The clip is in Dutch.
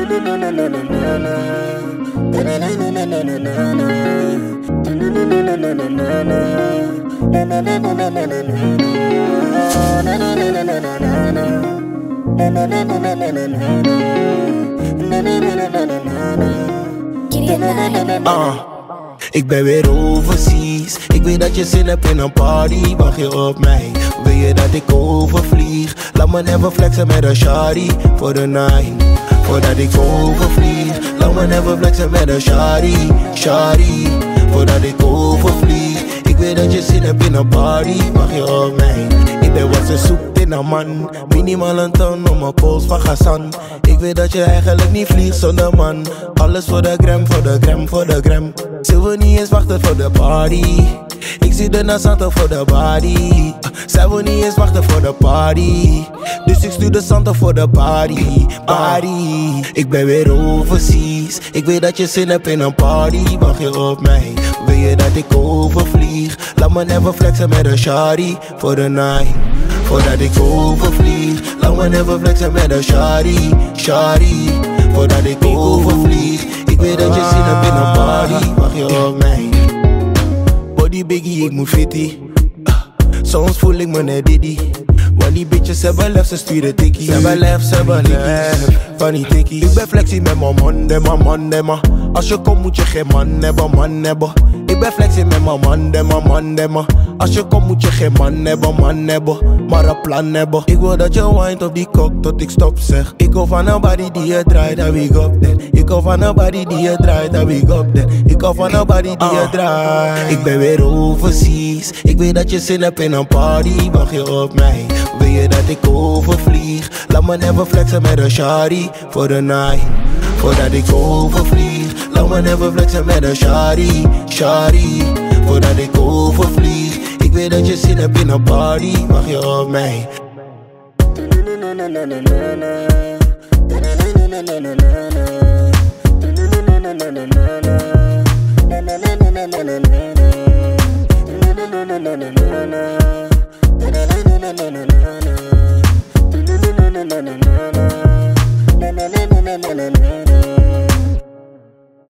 Ik ben weer overseas. Ik weet dat je zin hebt in een party. Wacht je op mij? Wil je dat ik overvlieg? Laat me never flexen met een shawty voor de night. Voordat ik overvlieg. Laat me never flexen met een shawty. Voordat ik overvlieg. Ik weet dat je zin hebt in een party. Wacht je op mij? Ik ben wat ze zoekt in een man. Minimaal een ton om mijn pols van Hassan. Ik weet dat je eigenlijk niet vliegt zonder man. Alles voor de gram, voor de gram, voor de gram. Ze wil niet eens wachten voor de party. Ik zie de Santo voor de body. Zij wil niet eens wachten voor de party. Dus ik stuur de Santo voor de party. Ik ben weer overseas. Ik weet dat je zin hebt in een party. Wacht je op mij? Wil je dat ik overvlieg? Laat me never flexen met een shawty voor de night. Voordat ik overvlieg. Laat me never flexen met een shawty. Voordat ik overvlieg. Ik weet dat je zin hebt in een party. Wacht je op mij? Body biggie, ik moet fitty. Soms voel ik me net Diddy. Want die bitches hebben lef, ze sturen tikkie. Ze hebben lef, van die tikkie. Ik ben flexie met mijn man, demma. Als je komt moet je geen man hebben. Ik ben flexie met mijn man, demma. Als je komt moet je geen man hebben. Maar een plan hebben. Ik wil dat je wint op die kok tot ik stop zeg. Ik hou van een body die je draait en we go up there. Ik hou van een body die je draait en we go up there. Ik hou van een body die je draait. Ik ben weer overseas. Ik weet dat je zin hebt in een party. Wacht je op mij? Wil je dat ik overvlieg? Laat me never flexen met een shawty voor de night. Voordat ik overvlieg. Laat me never flexen met een shawty. Voordat ik overvlieg. Ik weet dat je zin hebt in een party. Wacht je op mij?